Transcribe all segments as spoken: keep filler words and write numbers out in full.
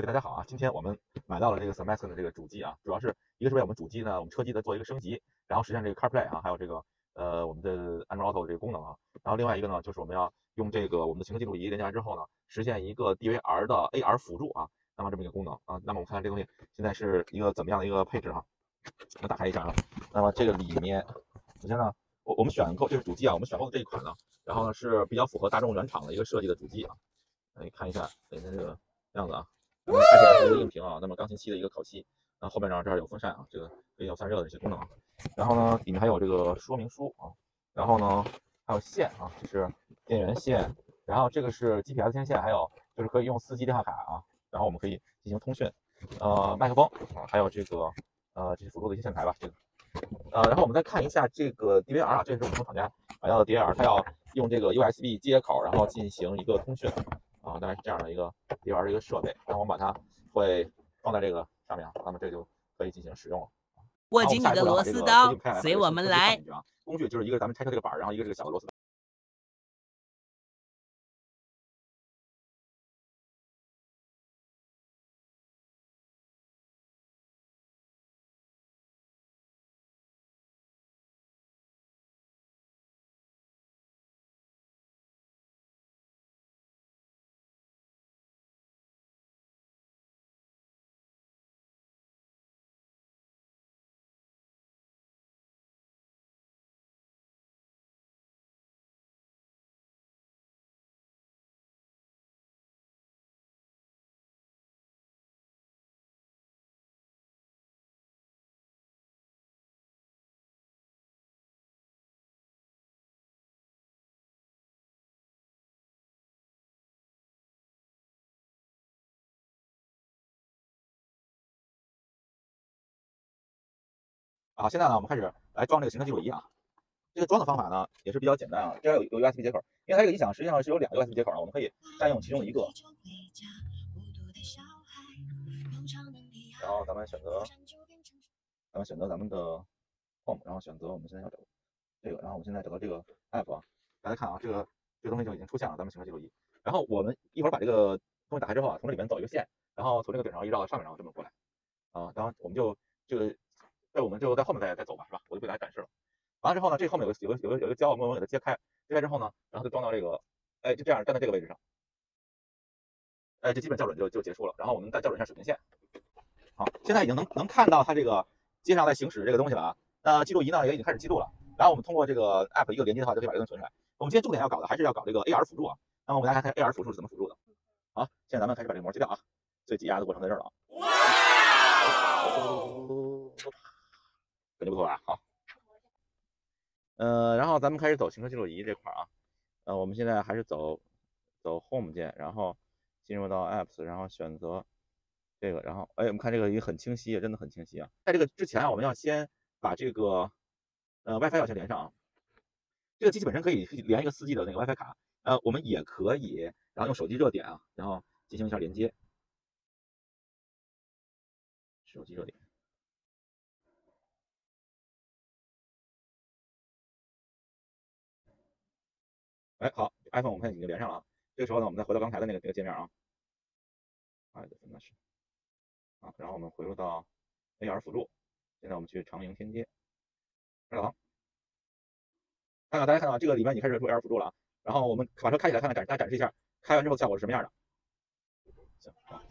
各位大家好啊，今天我们买到了这个 Passsat 的这个主机啊，主要是一个是为我们主机呢，我们车机的做一个升级，然后实现这个 Carplay 啊，还有这个呃我们的 Android Auto 这个功能啊。然后另外一个呢，就是我们要用这个我们的行车记录仪连接完之后呢，实现一个 D V R 的 A R 辅助啊，那么这么一个功能啊。那么我们看看这东西现在是一个怎么样的一个配置哈、啊？我打开一下啊，那么这个里面首先呢，我我们选购这个主机啊，我们选购的这一款呢，然后呢是比较符合大众原厂的一个设计的主机啊。来看一下里面这个样子啊。那么 I P S 的一个硬屏啊，那么钢琴漆的一个烤漆，然后后面呢这儿有风扇啊，这个可以有散热的这些功能。然后呢里面还有这个说明书啊，然后呢还有线啊，这是电源线，然后这个是 G P S 天线，还有就是可以用 四 G 电话卡啊，然后我们可以进行通讯。呃，麦克风啊，还有这个呃这是辅助的一些线材吧，这个呃，然后我们再看一下这个 D V R 啊，这是我们从厂家买到的 D V R， 它要用这个 U S B 接口，然后进行一个通讯。啊，大概是这样的一个 D V R 的一个设备，然后我们把它会放在这个上面，那么这就可以进行使用了。 握紧你的螺丝刀，随我们来。 工具就是一个咱们拆开这个板，然后一个这个小的螺丝刀。好，现在呢，我们开始来装这个行车记录仪啊。这个装的方法呢也是比较简单啊，这有有 U S B 接口，因为它这个音响实际上是有两个 U S B 接口啊，我们可以占用其中的一个。然后咱们选择，咱们选择咱们的 Home， 然后选择我们现在要找这个，然后我们现在找到这个 App 啊，大家看啊，这个这个东西就已经出现了，咱们行车记录仪。然后我们一会儿把这个东西打开之后啊，从这里面走一个线，然后从这个顶上一绕到上面，然后这么过来啊，然后我们就这个。这我们就在后面再再走吧，是吧？我就不给大家展示了。完了之后呢，这后面有个有个有个有个胶，我们我们给它揭开，揭开之后呢，然后就装到这个，哎，就这样站在这个位置上，哎，这基本校准就就结束了。然后我们再校准一下水平线。好，现在已经能能看到它这个街上在行驶这个东西了啊。那记录仪呢也已经开始记录了。然后我们通过这个 app 一个连接的话，就可以把这个东西存出来。我们今天重点要搞的还是要搞这个 A R 辅助啊。那么我们来看看 A R 辅助是怎么辅助的。好，现在咱们开始把这个膜揭掉啊。最挤压的过程在这儿了啊。感觉不错吧？好，呃，然后咱们开始走行车记录仪这块啊，呃，我们现在还是走走 Home 键，然后进入到 Apps， 然后选择这个，然后哎，我们看这个也很清晰，真的很清晰啊。在这个之前啊，我们要先把这个呃 WiFi 要先连上啊。这个机器本身可以连一个 四 G 的那个 WiFi 卡，呃，我们也可以，然后用手机热点啊，然后进行一下连接，手机热点。哎，好 ，iPhone 我们现在已经连上了啊。这个时候呢，我们再回到刚才的那个那个界面啊，哎，真的是啊，然后我们回入到 A R 辅助，现在我们去长营天街，开导航，看看大家看到这个里面已经开始出 A R 辅助了啊。然后我们把车开起来，看看展大家展示一下，开完之后效果是什么样的。行，好，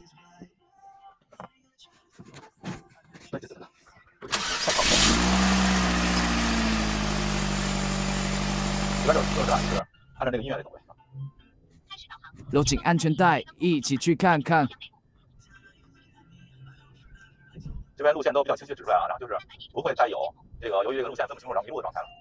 那就怎么了？太好了，一般这种车是是按照那个音乐来走呗。 搂紧安全带，一起去看看。 这边路线都比较清晰指出来啊，然后就是不会再有这个由于这个路线分不清楚然后迷路的状态了。